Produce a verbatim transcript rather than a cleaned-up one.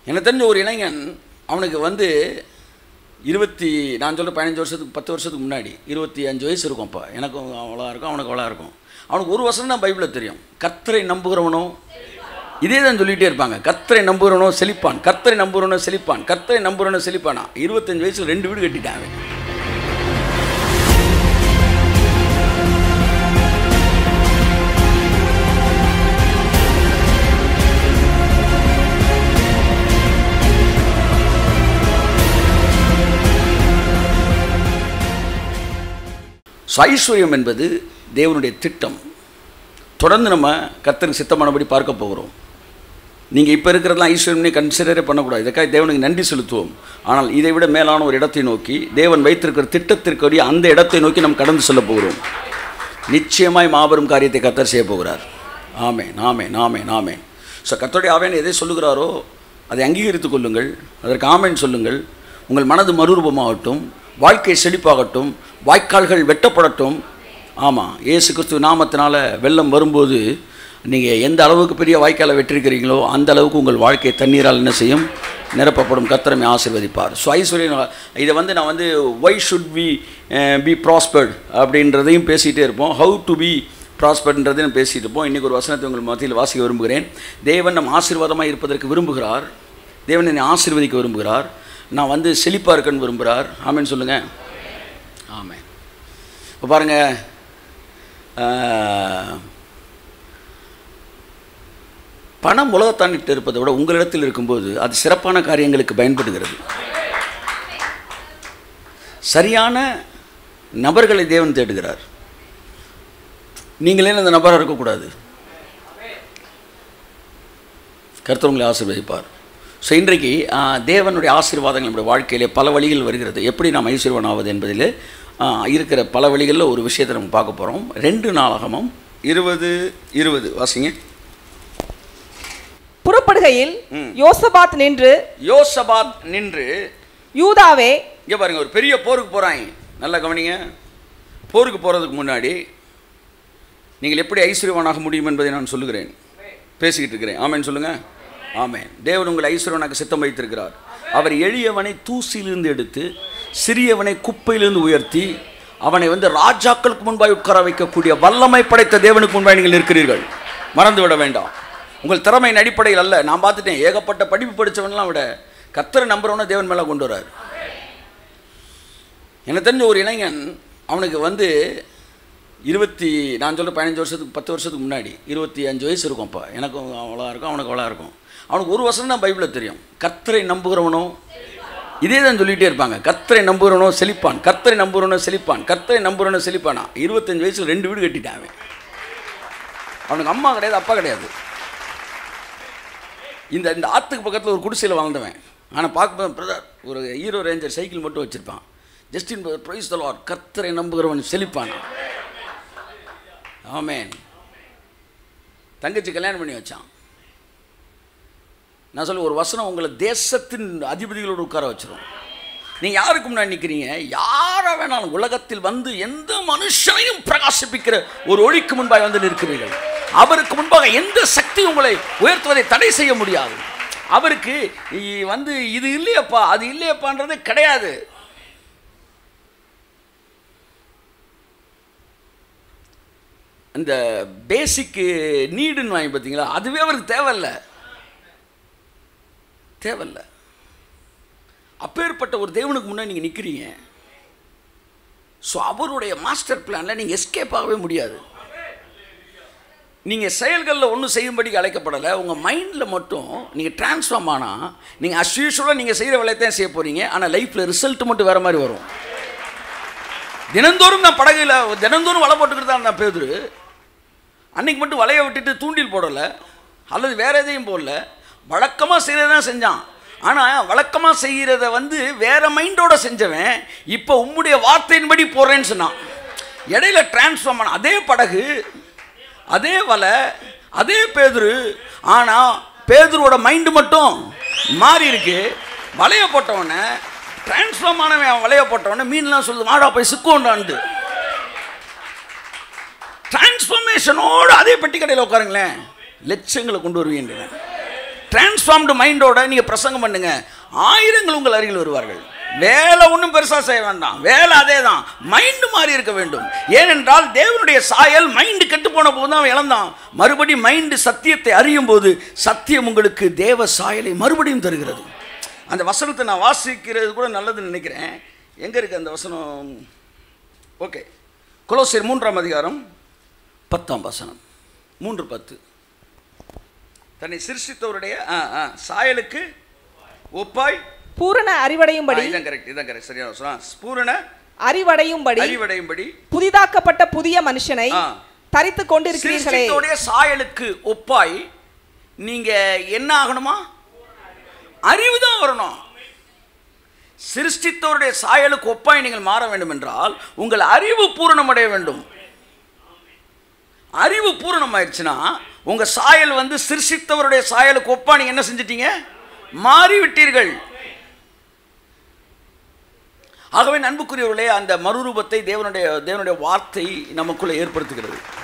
எனக்கு தெரிஞ்ச ஒரு இளைஞன் அவனுக்கு வந்து இருபத்தி நான் சொல்ல பதினஞ்சு வருஷத்துக்கு பத்து வருஷத்துக்கு முன்னாடி இருபத்தி அஞ்சு வயசு இருக்கும். அப்போ எனக்கும் அவ்வளோ இருக்கும், அவனுக்கு அவ்வளோ இருக்கும். அவனுக்கு ஒரு வருஷம் தான் பைபிளில் தெரியும். கர்த்தரை நம்புகிறவனோ, இதே தான் சொல்லிகிட்டே இருப்பாங்க, கர்த்தரை நம்புகிறவனோ செழிப்பான், கர்த்தரை நம்புகிறவனோ செழிப்பான், கர்த்தரை நம்புகிறவனோ செழிப்பானா. இருபத்தஞ்சு வயசில் ரெண்டு வீடு கட்டிட்டாங்க. ஐஸ்வர்யம் என்பது தேவனுடைய திட்டம். தொடர்ந்து நம்ம கர்த்தருக்கு சித்தமானபடி பார்க்க போகிறோம். நீங்கள் இப்போ இருக்கிறதெல்லாம் ஐஸ்வர்யம்னே கன்சிடரே பண்ணக்கூடாது. இதுக்காக தேவனுக்கு நன்றி செலுத்துவோம். ஆனால் இதை விட மேலான ஒரு இடத்தை நோக்கி, தேவன் வைத்திருக்கிற திட்டத்திற்குரிய அந்த இடத்தை நோக்கி நம்ம கடந்து செல்ல போகிறோம். நிச்சயமாய் மாபெரும் காரியத்தை கர்த்தர் செய்ய போகிறார். ஆமென், ஆமென், ஆமென், ஆமென். ஸோ கர்த்தருடைய ஆவியானவர் எதை சொல்லுகிறாரோ அதை அங்கீகரித்துக் கொள்ளுங்கள், அதற்கு ஆமென் சொல்லுங்கள். உங்கள் மனது மறுரூபமாகட்டும், வாழ்க்கை செழிப்பாகட்டும், வாய்க்கால்கள் வெட்டப்படட்டும். ஆமாம், இயேசு கிறிஸ்துவ நாமத்தினால வெள்ளம் வரும்போது நீங்கள் எந்த அளவுக்கு பெரிய வாய்க்காலை வெட்டிருக்கிறீங்களோ அந்த அளவுக்கு உங்கள் வாழ்க்கை தண்ணீரால் என்ன செய்யும், நிரப்பப்படும். கர்த்தரை ஆசீர்வதிப்பார். ஸோ ஐஸ்வர்யம் இதை வந்து நான் வந்து why should we be prospered அப்படின்றதையும் பேசிகிட்டே இருப்போம். ஹவு டு பி ப்ராஸ்பர்ன்றதையும் பேசிகிட்டு இருப்போம். இன்றைக்கி ஒரு வசனத்தை உங்கள் மத்தியில் வாசிக்க விரும்புகிறேன். தேவன் நம் ஆசீர்வாதமாக இருப்பதற்கு விரும்புகிறார். தேவன் என்னை ஆசீர்வதிக்க விரும்புகிறார். நான் வந்து செழிப்பாக இருக்கன்னு விரும்புகிறார். ஆமென் சொல்லுங்கள். ஆமென். இப்போ பாருங்கள், பணம் உலகத்தானிட்டு இருப்பதை விட உங்களிடத்தில் இருக்கும்போது அது சிறப்பான காரியங்களுக்கு பயன்படுகிறது. சரியான நபர்களை தேவன் தேடுகிறார். நீங்களே அந்த நபராக இருக்கக்கூடாது. கர்த்தர் உங்களை ஆசீர்வதிப்பார். ஸோ இன்றைக்கு தேவனுடைய ஆசீர்வாதங்கள் நம்முடைய வாழ்க்கையிலே பல வழிகள் வருகிறது. எப்படி நாம் ஐஸ்வர்யவான் ஆவது என்பதில் இருக்கிற பல வழிகளில் ஒரு விஷயத்தை நம்ம பார்க்க போகிறோம். ரெண்டு நாளாகமும் இருபது இருபது வாசிங்க. புறப்படுகையில் யோசபாத் நின்று யோசபாத் நின்று யூதாவே, இங்கே பாருங்க, ஒரு பெரிய போருக்கு போகிறாங்க. நல்லா கவனிங்க. போருக்கு போகிறதுக்கு முன்னாடி நீங்கள் எப்படி ஐஸ்வர்யவானாக முடியும் என்பதை நான் சொல்லுகிறேன், பேசிக்கிட்டு இருக்கிறேன். ஆமென் சொல்லுங்கள். ஆமென். தேவன் உங்கள் ஐஸ்வர்யவானாக சித்தம் வைத்திருக்கிறார். அவர் எளியவனை தூசியிலிருந்து எடுத்து சிறியவனை குப்பையிலிருந்து உயர்த்தி அவனை வந்து ராஜாக்களுக்கு முன்பாய் உட்கார வைக்கக்கூடிய வல்லமை படைத்த தேவனுக்கு முன்பாய் நீங்கள் இருக்கிறீர்கள். மறந்து விட வேண்டாம். உங்கள் திறமையின் அடிப்படையில் அல்ல. நான் பார்த்துட்டேன், ஏகப்பட்ட படிப்பு படித்தவன்லாம் விட கர்த்தரை நம்புறவனை தேவன் மேலே கொண்டு வரார். எனக்கு தெரிஞ்ச ஒரு இளைஞன் அவனுக்கு வந்து இருபத்தி நான் சொல்ல பதினஞ்சு வருஷத்துக்கு பத்து வருஷத்துக்கு முன்னாடி இருபத்தி அஞ்சு வயசு இருக்கும். அப்போ எனக்கும் அவ்வளோ இருக்கும், அவனுக்கு அவ்வளோ இருக்கும். அவனுக்கு ஒரு வருஷம் தான் பைபிளில் தெரியும். கர்த்தரை நம்புகிறவனோ, இதே தான் சொல்லிகிட்டே இருப்பாங்க, கர்த்தரை நம்புகிறவனோ செழிப்பான், கர்த்தரை நம்புகிறவனோ செழிப்பான், கர்த்தரை நம்புகிறவனோ செழிப்பானா. இருபத்தஞ்சு வயசில் ரெண்டு வீடு கட்டிட்டாங்க. அவனுக்கு அம்மா கிடையாது, அப்பா கிடையாது. இந்த இந்த ஆற்றுக்கு பக்கத்தில் ஒரு குடிசையில் வாழ்ந்தவன். ஆனால் பார்க்கும்போது பிரதர் ஒரு ஹீரோ ரேஞ்சர் சைக்கிள் மட்டும் வச்சுருப்பான். ஜஸ்டின் பிரைஸ் தி லார்ட், கர்த்தரை நம்புகிறவன் செழிப்பானா. ஆமென். தங்கச்சி கல்யாணம் பண்ணி வச்சான். நான் சொல்ல ஒரு வசனம் உங்களை தேசத்தின் அதிபதிகளோடு உட்கார வச்சிடும். நீங்கள் யாருக்கு முன்னாடி நிற்கிறீங்க? யாரை வேணாலும் உலகத்தில் வந்து எந்த மனுஷனையும் பிரகாசிப்பிக்கிற ஒரு ஒளிக்கு முன்பாக வந்து நிற்கிறீர்கள். அவருக்கு முன்பாக எந்த சக்தி உங்களை உயர்த்துவதை தடை செய்ய முடியாது. அவருக்கு வந்து இது இல்லையப்பா அது இல்லையப்பான்றது கிடையாது. அந்த பேசிக் நீடுன்னு வாங்கி பார்த்தீங்களா, அதுவே அவருக்கு தேவையில்லை தேவையில்லை அப்பேற்பட்ட ஒரு தேவனுக்கு முன்னாடி நீங்கள் நிற்கிறீங்க. ஸோ அவருடைய மாஸ்டர் பிளானில் நீங்கள் எஸ்கேப் ஆகவே முடியாது. நீங்கள் செயல்களில் ஒன்றும் செய்யும்படிக்கு அழைக்கப்படலை. உங்கள் மைண்டில் மட்டும் நீங்கள் டிரான்ஸ்ஃபார்ம் ஆனால் நீங்கள் அஸ் யூஷுவலாக நீங்கள் செய்கிற வேலையத்தான் செய்ய போகிறீங்க. ஆனால் லைஃப்பில் ரிசல்ட் மட்டும் வேறு மாதிரி வரும். தினந்தோறும் நான் படகுல தினந்தோறும் வலை போட்டுக்கிட்டு தான் நான் பேதுரு. அன்றைக்கி மட்டும் வலையை விட்டுட்டு தூண்டில் போடலை அல்லது வேறு எதையும் போடல. வழக்கமாக செய்கிறத தான் செஞ்சான். ஆனால் வழக்கமாக செய்கிறத வந்து வேறு மைண்டோடு செஞ்சவன் இப்போ உம்முடைய வார்த்தையின்படி போடுறேன்னு சொன்னான். இடையில டிரான்ஸ்ஃபார்ம் ஆன அதே படகு, அதே வலை, அதே பேதுரு. ஆனால் பேதுருவோட மைண்டு மட்டும் மாறி இருக்கு. வலையை போட்டவொடனே டிரான்ஸ்ஃபார்ம் ஆனவன் வலையை போட்டவொடனே மீன்லாம் சொல்லுது மாடா போய் சிக்குண்டான்ட்டு. டிரான்ஸ்ஃபர்மேஷனோடு அதே பெட்டி கடையில் உட்காருங்களேன், லட்சங்களை கொண்டு வருவீங்க. டிரான்ஸ்ஃபார்ம்டு மைண்டோட நீங்கள் பிரசங்கம் பண்ணுங்க, ஆயிரங்கள் உங்கள் அருகில் வருவார்கள். வேலை ஒன்றும் பெருசாக செய்ய வேண்டாம், வேலை அதே தான், மைண்டு மாறி இருக்க வேண்டும். ஏனென்றால் தேவனுடைய சாயல் மைண்டு கெட்டு போன போது தான் அவன் இழந்தான். மறுபடி மைண்டு சத்தியத்தை அறியும் போது சத்தியம் உங்களுக்கு தேவ சாயலை மறுபடியும் தருகிறது. அந்த வசனத்தை நான் வாசிக்கிறது கூட நல்லதுன்னு நினைக்கிறேன். எங்கே இருக்குது அந்த வசனம்? ஓகே, கொலோசியர் மூன்றாம் அதிகாரம் பத்தாம் வசனம், மூன்று பத்து. தன்னை சிருஷ்டித்தவருடைய சாயலுக்கு ஒப்பாய் பூரண அறிவடையும்படி, இதான் கரெக்ட், இதான் கரெக்ட், சரியா சொன்னா, பூரண அறிவடையும்படி அறிவடையும்படி புதிதாக்கப்பட்ட புதிய மனுஷனை தரித்துக் கொண்டிருக்கிறீர்களே. சிருஷ்டித்தவருடைய சாயலுக்கு ஒப்பாய் நீங்க என்ன ஆகணுமா? அறிவு தான் வரணும். சிருஷ்டித்தவருடைய சாயலுக்கு ஒப்பாய் நீங்கள் மாற வேண்டும் என்றால் உங்கள் அறிவு பூரணமடைய வேண்டும். அறிவு பூரணம் ஆயிடுச்சுன்னா உங்க சாயல் வந்து சிருஷ்டித்தவருடைய சாயலுக்கு ஒப்பா நீங்க என்ன செஞ்சிட்டீங்க? மாறிவிட்டீர்கள். ஆகவே அன்புக்குரியவர்களே, அந்த மறுரூபத்தை தேவனுடைய தேவனுடைய வார்த்தை நமக்குள்ளே ஏற்படுத்துகிறது.